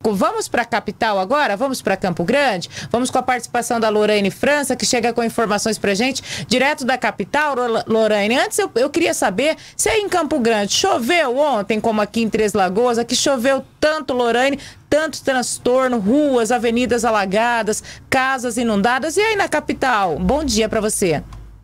Vamos para a capital agora? Vamos para Campo Grande? Vamos com a participação da Lorraine França, que chega com informações para gente, direto da capital. Lorraine, antes eu queria saber se aí em Campo Grande choveu ontem, como aqui em Três Lagoas, aqui choveu tanto, Lorraine, tanto transtorno, ruas, avenidas alagadas, casas inundadas. E aí na capital? Bom dia para você.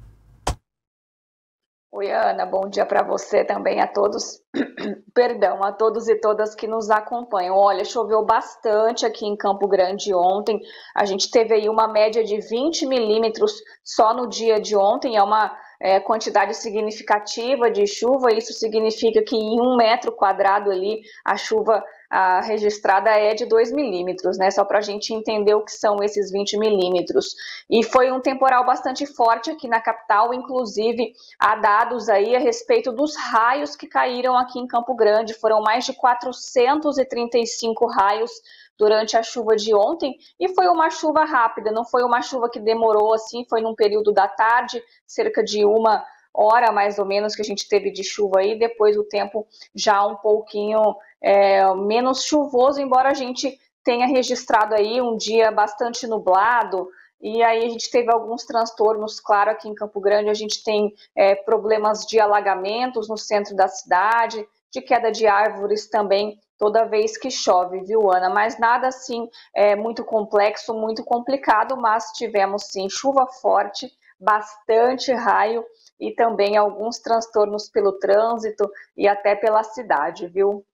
Oi, Ana, bom dia para você também, a todos, perdão, a todos e todas que nos acompanham. Olha, choveu bastante aqui em Campo Grande ontem, a gente teve aí uma média de 20 milímetros só no dia de ontem, é uma quantidade significativa de chuva, isso significa que em 1 metro quadrado ali a chuva registrada é de 2 milímetros, né? Só para a gente entender o que são esses 20 milímetros. E foi um temporal bastante forte aqui na capital, inclusive há dados aí a respeito dos raios que caíram aqui em Campo Grande. Foram mais de 435 raios durante a chuva de ontem, e foi uma chuva rápida, não foi uma chuva que demorou assim, foi num período da tarde, cerca de 1 hora mais ou menos que a gente teve de chuva aí, depois o tempo já um pouquinho menos chuvoso, embora a gente tenha registrado aí um dia bastante nublado, e aí a gente teve alguns transtornos, claro, aqui em Campo Grande a gente tem problemas de alagamentos no centro da cidade, de queda de árvores também, toda vez que chove, viu, Ana? Mas nada assim muito complexo, muito complicado, mas tivemos sim chuva forte, bastante raio e também alguns transtornos pelo trânsito e até pela cidade, viu?